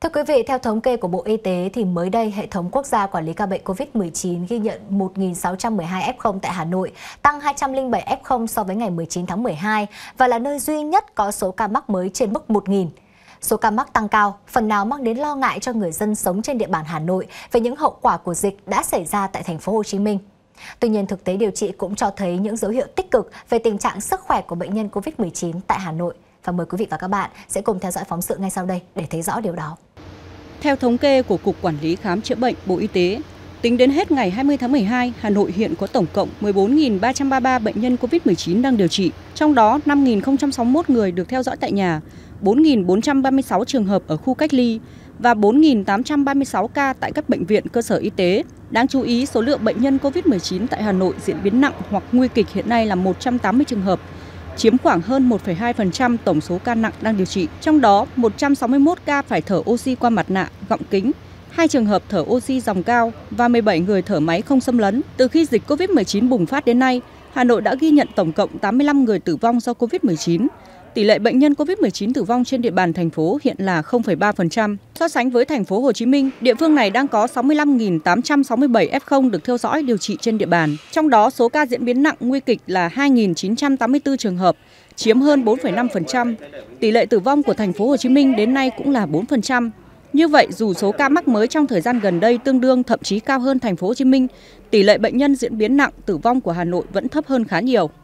Thưa quý vị, theo thống kê của Bộ Y tế thì mới đây, hệ thống quốc gia quản lý ca bệnh COVID-19 ghi nhận 1.612 F0 tại Hà Nội, tăng 207 F0 so với ngày 19 tháng 12 và là nơi duy nhất có số ca mắc mới trên mức 1.000. Số ca mắc tăng cao, phần nào mang đến lo ngại cho người dân sống trên địa bàn Hà Nội về những hậu quả của dịch đã xảy ra tại thành phố Hồ Chí Minh. Tuy nhiên, thực tế điều trị cũng cho thấy những dấu hiệu tích cực về tình trạng sức khỏe của bệnh nhân COVID-19 tại Hà Nội. Và mời quý vị và các bạn sẽ cùng theo dõi phóng sự ngay sau đây để thấy rõ điều đó. Theo thống kê của Cục Quản lý Khám chữa bệnh Bộ Y tế, tính đến hết ngày 20 tháng 12, Hà Nội hiện có tổng cộng 14.333 bệnh nhân COVID-19 đang điều trị, trong đó 5.061 người được theo dõi tại nhà, 4.436 trường hợp ở khu cách ly và 4.836 ca tại các bệnh viện cơ sở y tế. Đáng chú ý, số lượng bệnh nhân COVID-19 tại Hà Nội diễn biến nặng hoặc nguy kịch hiện nay là 180 trường hợp, chiếm khoảng hơn 1,2% tổng số ca nặng đang điều trị. Trong đó, 161 ca phải thở oxy qua mặt nạ, gọng kính, 2 trường hợp thở oxy dòng cao và 17 người thở máy không xâm lấn. Từ khi dịch COVID-19 bùng phát đến nay, Hà Nội đã ghi nhận tổng cộng 85 người tử vong do COVID-19. Tỷ lệ bệnh nhân COVID-19 tử vong trên địa bàn thành phố hiện là 0,3%. So sánh với thành phố Hồ Chí Minh, địa phương này đang có 65.867 F0 được theo dõi điều trị trên địa bàn. Trong đó, số ca diễn biến nặng nguy kịch là 2.984 trường hợp, chiếm hơn 4,5%. Tỷ lệ tử vong của thành phố Hồ Chí Minh đến nay cũng là 4%. Như vậy, dù số ca mắc mới trong thời gian gần đây tương đương thậm chí cao hơn thành phố Hồ Chí Minh, tỷ lệ bệnh nhân diễn biến nặng tử vong của Hà Nội vẫn thấp hơn khá nhiều.